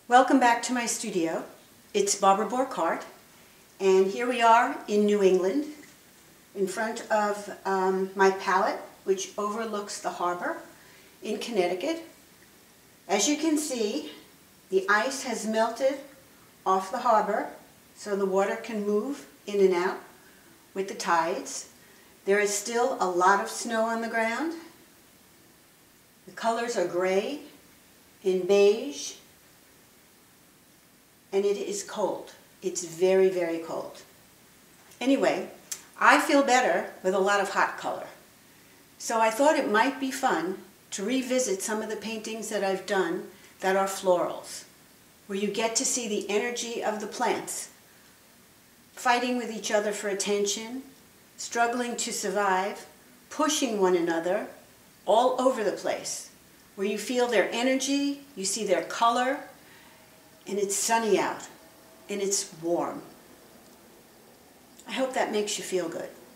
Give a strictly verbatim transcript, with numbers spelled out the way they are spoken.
Welcome back to my studio. It's Barbara Borck Hart, and here we are in New England in front of um, my palette, which overlooks the harbor in Connecticut. As you can see, the ice has melted off the harbor so the water can move in and out with the tides. There is still a lot of snow on the ground. The colors are gray and beige, and it is cold. It's very, very cold. Anyway, I feel better with a lot of hot color. So I thought it might be fun to revisit some of the paintings that I've done that are florals, where you get to see the energy of the plants fighting with each other for attention, struggling to survive, pushing one another all over the place, where you feel their energy, you see their color, and it's sunny out, and it's warm. I hope that makes you feel good.